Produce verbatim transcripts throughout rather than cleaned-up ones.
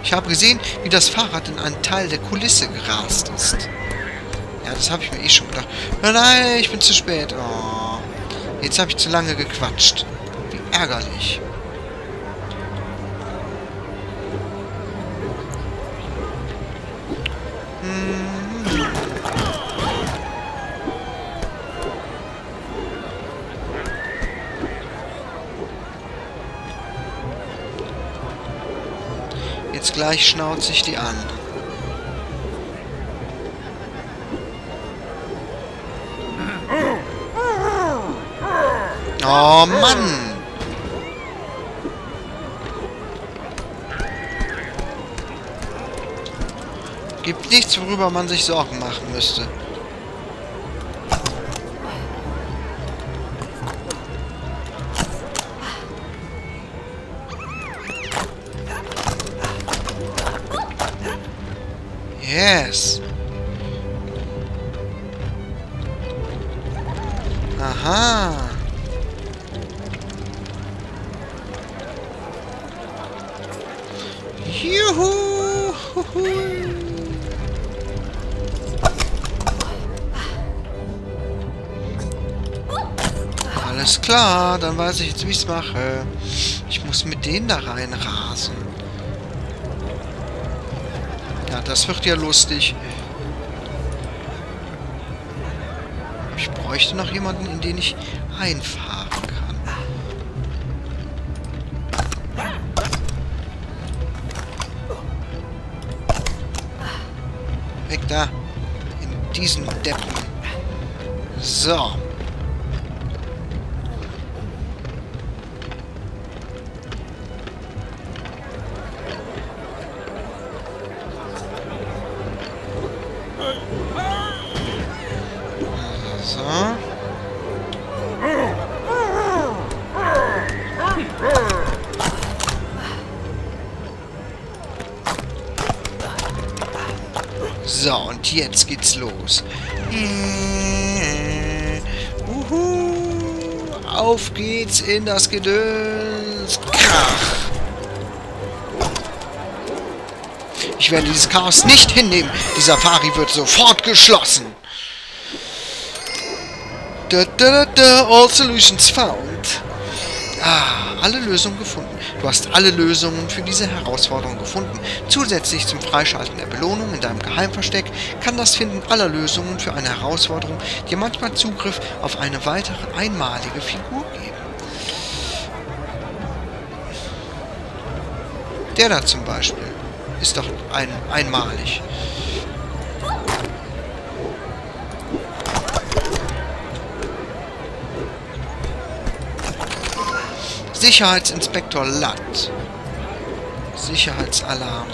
Ich habe gesehen, wie das Fahrrad in einen Teil der Kulisse gerast ist. Ja, das habe ich mir eh schon gedacht. Oh nein, ich bin zu spät. Oh, jetzt habe ich zu lange gequatscht. Wie ärgerlich. Jetzt gleich schnauze ich die an. Oh Mann! Gibt nichts, worüber man sich Sorgen machen müsste. Yes. Aha. Juhu. Alles klar, dann weiß ich jetzt, wie ich es mache. Ich muss mit denen da reinrasen. Ja, das wird ja lustig. Ich bräuchte noch jemanden, in den ich einfahren kann. Weg da. In diesen Deppen. So. So. So, und jetzt geht's los. Uhu. Auf geht's in das Gedöns. Krach. Ich werde dieses Chaos nicht hinnehmen. Die Safari wird sofort geschlossen. Da, da, da, da, all solutions found. Ah, alle Lösungen gefunden. Du hast alle Lösungen für diese Herausforderung gefunden. Zusätzlich zum Freischalten der Belohnung in deinem Geheimversteck kann das Finden aller Lösungen für eine Herausforderung dir manchmal Zugriff auf eine weitere einmalige Figur geben. Der da zum Beispiel ist doch ein, einmalig. Sicherheitsinspektor Ladd. Sicherheitsalarm.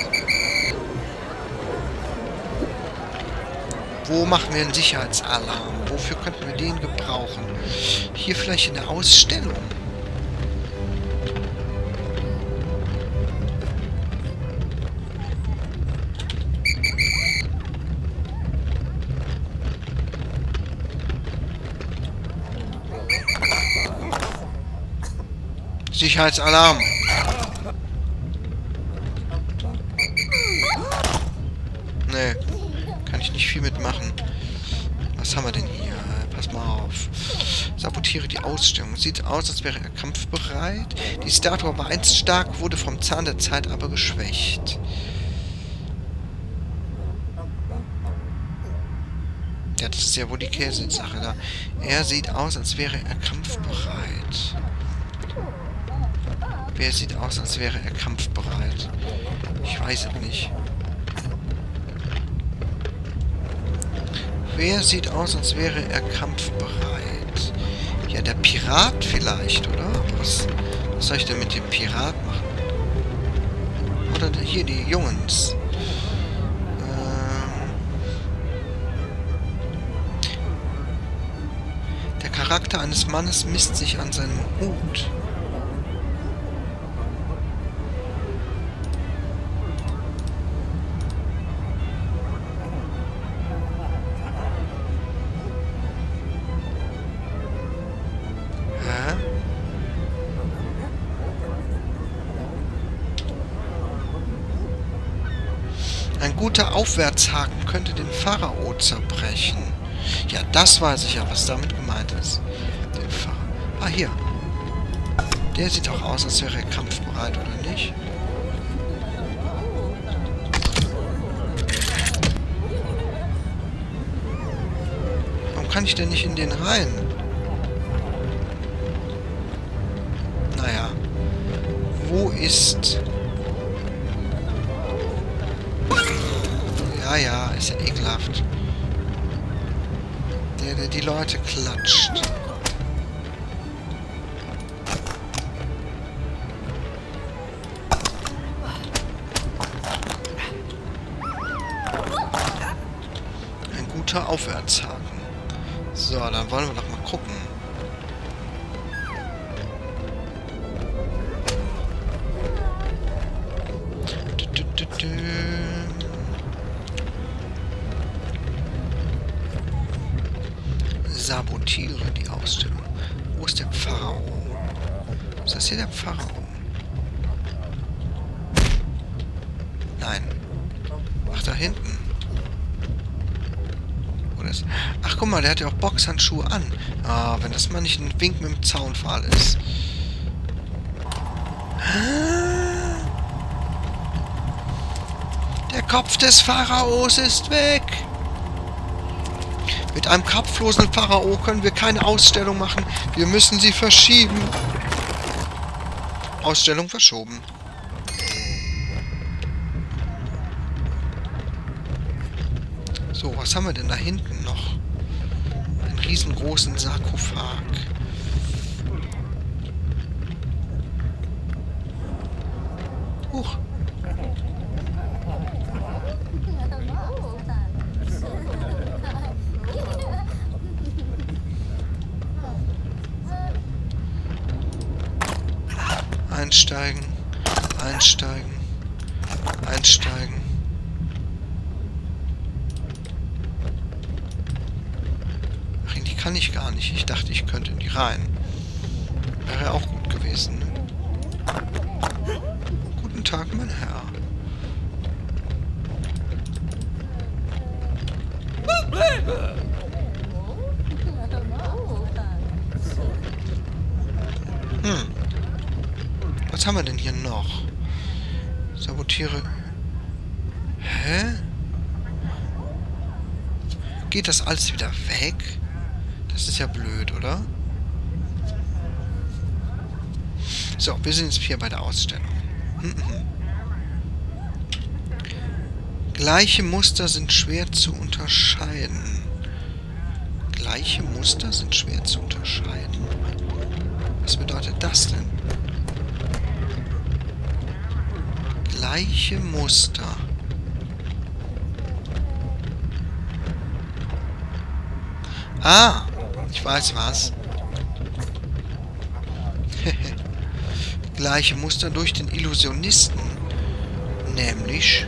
Wo machen wir einen Sicherheitsalarm? Wofür könnten wir den gebrauchen? Hier vielleicht in der Ausstellung. Sicherheitsalarm. Nee, kann ich nicht viel mitmachen. Was haben wir denn hier? Pass mal auf. Sabotiere die Ausstellung. Sieht aus, als wäre er kampfbereit. Die Statue war einst stark, wurde vom Zahn der Zeit aber geschwächt. Ja, das ist ja wohl die Käse-Sache da. Er sieht aus, als wäre er kampfbereit. Wer sieht aus, als wäre er kampfbereit? Ich weiß es nicht. Wer sieht aus, als wäre er kampfbereit? Ja, der Pirat vielleicht, oder? Was, was soll ich denn mit dem Pirat machen? Oder hier die Jungs. Ähm, der Charakter eines Mannes misst sich an seinem Hut. Ein guter Aufwärtshaken könnte den Pharao zerbrechen. Ja, das weiß ich ja, was damit gemeint ist. Den Pharao. Ah, hier. Der sieht auch aus, als wäre er kampfbereit, oder nicht? Warum kann ich denn nicht in den rein? Naja. Wo ist... Ja, ja, ist ja ekelhaft. Der, der die Leute klatscht. Ein guter Aufwärtshaken. So, dann wollen wir doch mal gucken. Du, du, du, du. Sabotiere die Ausstellung. Wo ist der Pharao? Ist das hier der Pharao? Nein. Ach, da hinten. Oder ist... Ach, guck mal, der hat ja auch Boxhandschuhe an. Ah, wenn das mal nicht ein Wink mit dem Zaunpfahl ist. Der Kopf des Pharaos ist weg. Mit einem kopflosen Pharao können wir keine Ausstellung machen. Wir müssen sie verschieben. Ausstellung verschoben. So, was haben wir denn da hinten noch? Einen riesengroßen Sarkophag. Huch. Einsteigen, einsteigen, einsteigen. Ach, in die kann ich gar nicht. Ich dachte, ich könnte in die rein. Wäre auch gut gewesen. Guten Tag, mein Herr. Hm. Was haben wir denn hier noch? Sabotiere. Hä? Geht das alles wieder weg? Das ist ja blöd, oder? So, wir sind jetzt hier bei der Ausstellung. Hm, hm. Gleiche Muster sind schwer zu unterscheiden. Gleiche Muster sind schwer zu unterscheiden. Was bedeutet das denn? Gleiche Muster. Ah, ich weiß was. Gleiche Muster durch den Illusionisten. Nämlich...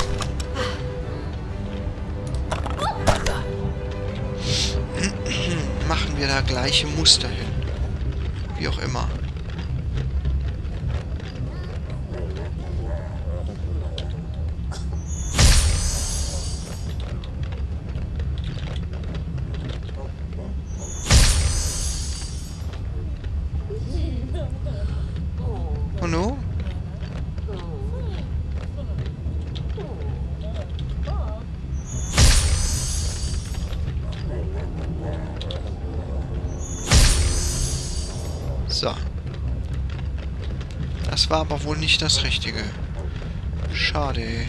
machen wir da gleiche Muster hin. Wie auch immer. Oh no? So. Das war aber wohl nicht das Richtige. Schade.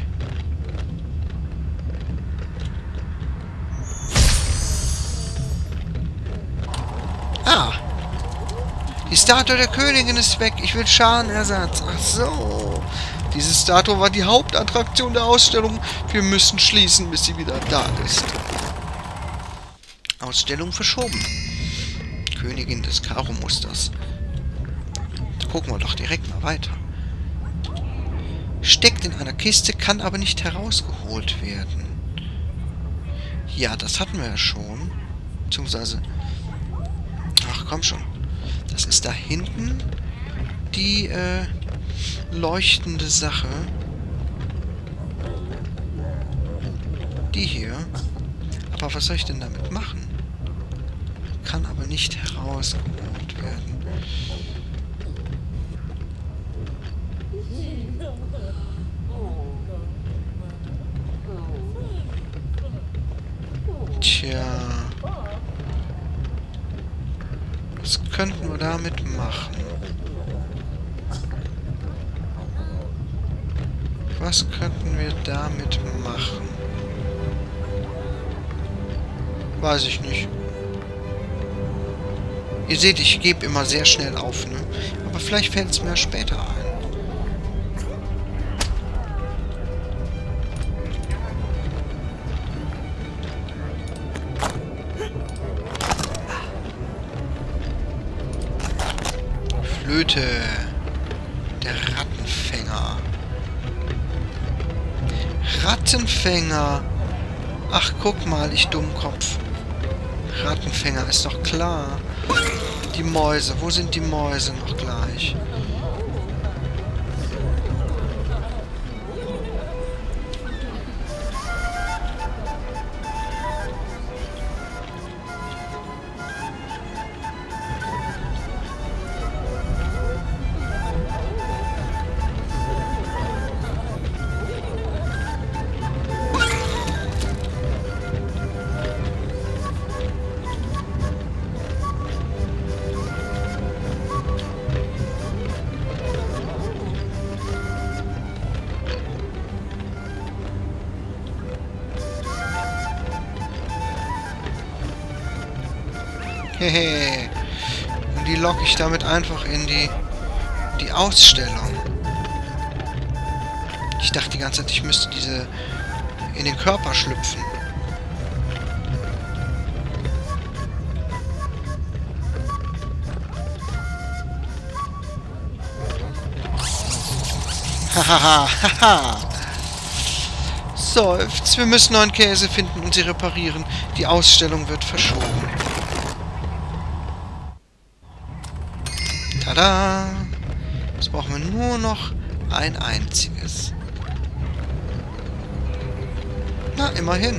Ah! Die Statue der Königin ist weg. Ich will Schadenersatz. Ach so. Diese Statue war die Hauptattraktion der Ausstellung. Wir müssen schließen, bis sie wieder da ist. Ausstellung verschoben. Königin des Karo-Musters. Gucken wir doch direkt mal weiter. Steckt in einer Kiste, kann aber nicht herausgeholt werden. Ja, das hatten wir ja schon. Beziehungsweise... Ach, komm schon. Das ist da hinten die äh, leuchtende Sache. Die hier. Aber was soll ich denn damit machen? Kann aber nicht herausgeholt werden. Tja. Was könnten wir damit machen? Was könnten wir damit machen? Weiß ich nicht. Ihr seht, ich gebe immer sehr schnell auf, ne? Aber vielleicht fällt es mir später ein. Flöte. Der Rattenfänger. Rattenfänger. Ach, guck mal, ich Dummkopf. Rattenfänger ist doch klar. Die Mäuse. Wo sind die Mäuse noch gleich? Hehe. Und die locke ich damit einfach in die, die Ausstellung. Ich dachte die ganze Zeit, ich müsste diese in den Körper schlüpfen. Hahaha, haha. Seufz, wir müssen neuen Käse finden und sie reparieren. Die Ausstellung wird verschoben. Tada! Jetzt brauchen wir nur noch ein einziges. Na, immerhin.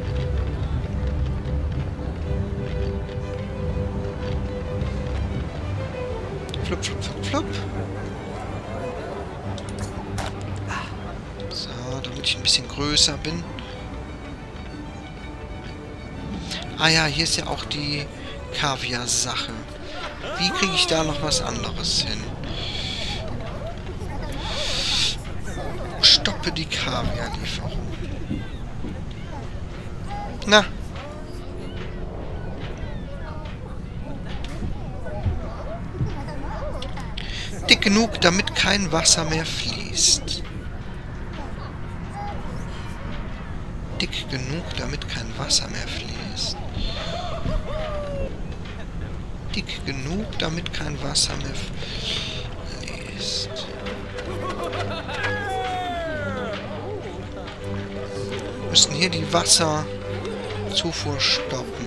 Flup, flup, flup, flup. So, damit ich ein bisschen größer bin. Ah ja, hier ist ja auch die Kaviar-Sache. Wie kriege ich da noch was anderes hin? Stoppe die Kaviar-Lieferung. Na. Dick genug, damit kein Wasser mehr fließt. Dick genug, damit kein Wasser mehr fließt. Dick genug, damit kein Wasser mehr fließt. Wir müssen hier die Wasserzufuhr stoppen.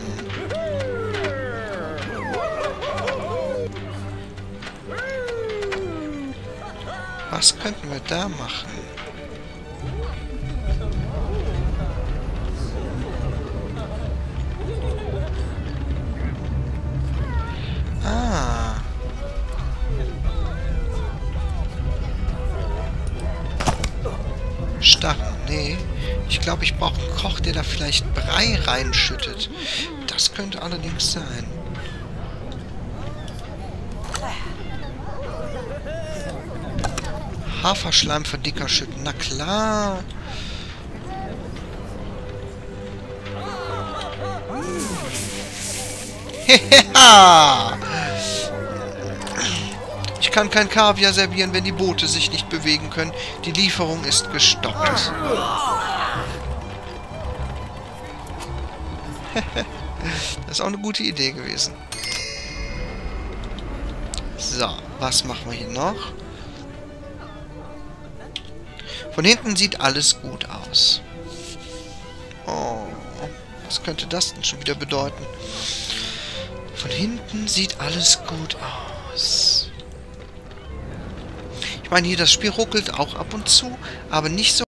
Was könnten wir da machen? Ah. Starren, nee. Ich glaube, ich brauche einen Koch, der da vielleicht Brei reinschüttet. Das könnte allerdings sein. Haferschleimverdicker schütten, na klar. Heheha! Ich kann kein Kaviar servieren, wenn die Boote sich nicht bewegen können. Die Lieferung ist gestoppt. Das ist auch eine gute Idee gewesen. So, was machen wir hier noch? Von hinten sieht alles gut aus. Oh, was könnte das denn schon wieder bedeuten? Von hinten sieht alles gut aus. Ich meine, hier das Spiel ruckelt auch ab und zu, aber nicht so